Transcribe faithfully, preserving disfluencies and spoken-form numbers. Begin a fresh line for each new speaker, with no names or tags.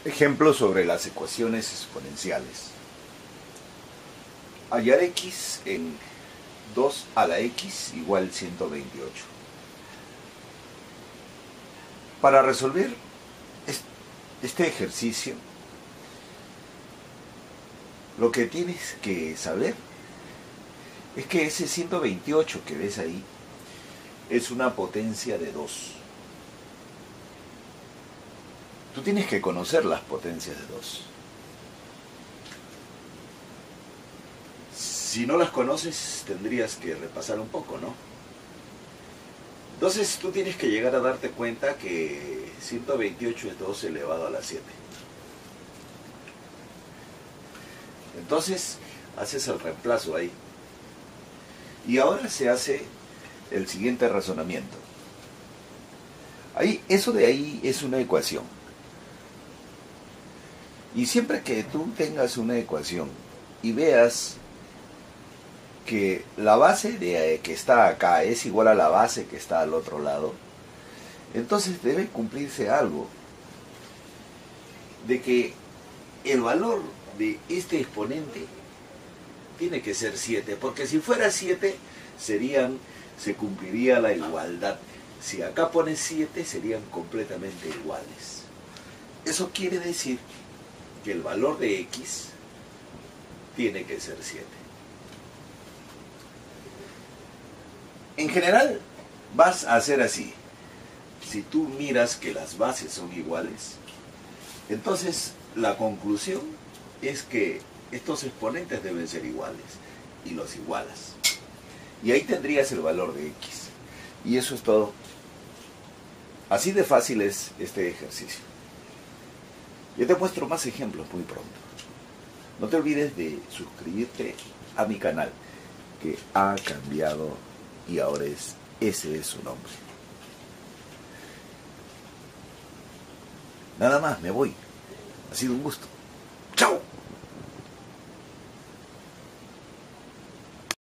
Ejemplo sobre las ecuaciones exponenciales. Hallar x en dos a la x igual ciento veintiocho. Para resolver este ejercicio, lo que tienes que saber es que ese ciento veintiocho que ves ahí es una potencia de dos. Tú tienes que conocer las potencias de dos. Si no las conoces, tendrías que repasar un poco, ¿no? Entonces tú tienes que llegar a darte cuenta que ciento veintiocho es dos elevado a la siete. Entonces haces el reemplazo ahí. Y ahora se hace el siguiente razonamiento. Ahí, eso de ahí es una ecuación. Y siempre que tú tengas una ecuación y veas que la base de, que está acá es igual a la base que está al otro lado, entonces debe cumplirse algo de que el valor de este exponente tiene que ser siete, porque si fuera siete serían, se cumpliría la igualdad. Si acá pones siete serían completamente iguales. Eso quiere decir que el valor de x tiene que ser siete. En general vas a hacer así. Si tú miras que las bases son iguales, entonces la conclusión es que estos exponentes deben ser iguales y los igualas. Y ahí tendrías el valor de x. Y eso es todo. Así de fácil es este ejercicio. Yo te muestro más ejemplos muy pronto. No te olvides de suscribirte a mi canal, que ha cambiado y ahora es, ese es su nombre. Nada más, me voy. Ha sido un gusto.